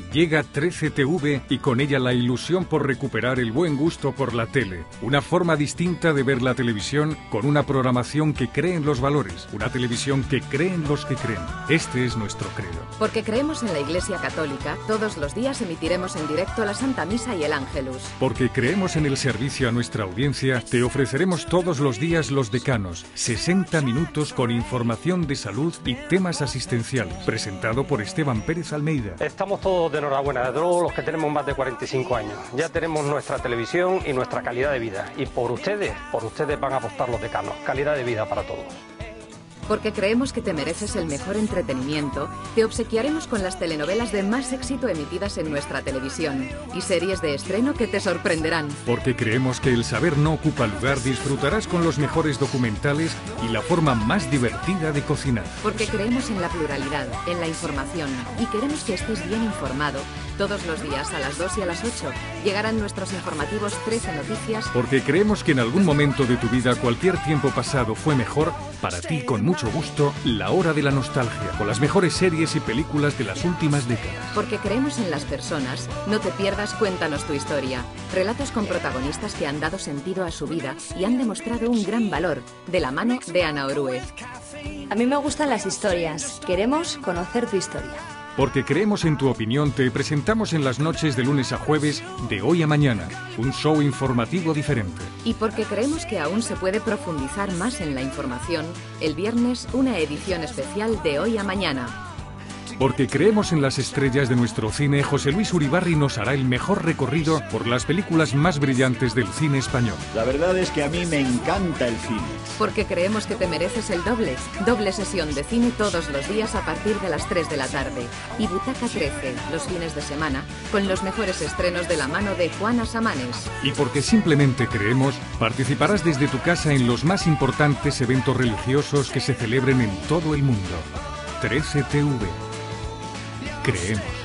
Llega 13TV y con ella la ilusión por recuperar el buen gusto por la tele. Una forma distinta de ver la televisión con una programación que cree en los valores. Una televisión que cree en los que creen. Este es nuestro credo. Porque creemos en la Iglesia Católica, todos los días emitiremos en directo la Santa Misa y el Ángelus. Porque creemos en el servicio a nuestra audiencia, te ofreceremos todos los días Los Decanos. 60 minutos con información de salud y temas asistenciales. Presentado por Esteban Pérez Almeida. Estamos todos de enhorabuena, de todos los que tenemos más de 45 años. Ya tenemos nuestra televisión y nuestra calidad de vida. Y por ustedes van a apostar Los Decanos. Calidad de vida para todos. Porque creemos que te mereces el mejor entretenimiento, te obsequiaremos con las telenovelas de más éxito emitidas en nuestra televisión y series de estreno que te sorprenderán. Porque creemos que el saber no ocupa lugar, disfrutarás con los mejores documentales y la forma más divertida de cocinar. Porque creemos en la pluralidad, en la información y queremos que estés bien informado. Todos los días a las 2 y a las 8 llegarán nuestros informativos 13 Noticias. Porque creemos que en algún momento de tu vida cualquier tiempo pasado fue mejor, para ti con mucho gusto, La Hora de la Nostalgia, con las mejores series y películas de las últimas décadas. Porque creemos en las personas, no te pierdas Cuéntanos tu historia. Relatos con protagonistas que han dado sentido a su vida y han demostrado un gran valor, de la mano de Ana Orue. A mí me gustan las historias, queremos conocer tu historia. Porque creemos en tu opinión, te presentamos en las noches de lunes a jueves, de hoy a mañana, un show informativo diferente. Y porque creemos que aún se puede profundizar más en la información, el viernes una edición especial de Hoy a Mañana. Porque creemos en las estrellas de nuestro cine, José Luis Uribarri nos hará el mejor recorrido por las películas más brillantes del cine español. La verdad es que a mí me encanta el cine. Porque creemos que te mereces el doble. Doble sesión de cine todos los días a partir de las 3 de la tarde. Y Butaca 13, los fines de semana, con los mejores estrenos de la mano de Juana Samanes. Y porque simplemente creemos, participarás desde tu casa en los más importantes eventos religiosos que se celebren en todo el mundo. 13TV. Creemos.